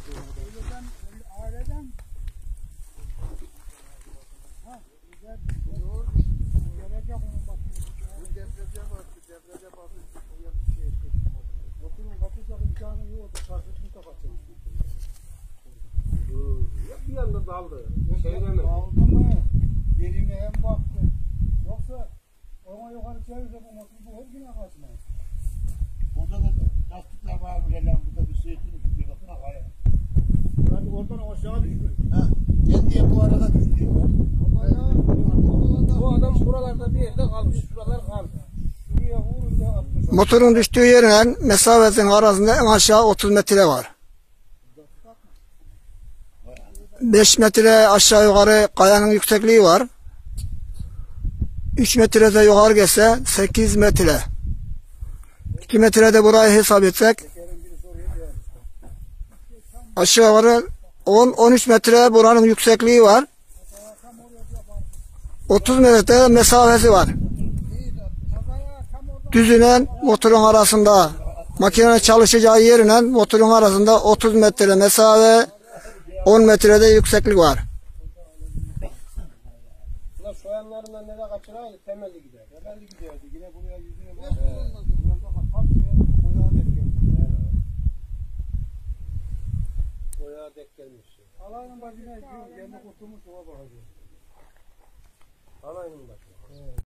Aileden gelecek onun başına. Deprece bakın. Oturun kapatacak imkanı yok. Karşısını kapatacak. Bir yanda daldı. Seyremedi. Daldı mı? Yerine hem baktı. Yoksa ona yukarı çevirse bu motor bu her gün kaçmaz. Burada da lastikler varmış hele burada bir seyirtini tutuyor bakın havaya. Yani oradan aşağı düşmüş. Ha, kendiye bu arada düştü. Baba ya. Bu adam buralarda bir yerde kalmış. Şuralar kaldı. Şuraya vurunca atmış. Motorun düştüğü yerin mesafesinin arasında en aşağı 30 metre var. 5 metre aşağı yukarı kayanın yüksekliği var. 3 metrede yukarı geçse 8 metre. 2 metrede burayı hesap etsek aşağı yukarı 10-13 metre buranın yüksekliği var. 30 metre mesafesi var. Düzünen motorun arasında, makinenin çalışacağı yerine motorun arasında 30 metre mesafe, 10 metrede yükseklik var. Bunlar soyanlarından nereye kaçıraydı? Temelli gider. Temelli giderdi. Yine buraya yüzüne Boyağa dek gelmiş. Alayın başına kendi kurtulmuş ova bakacak. Alayının başına.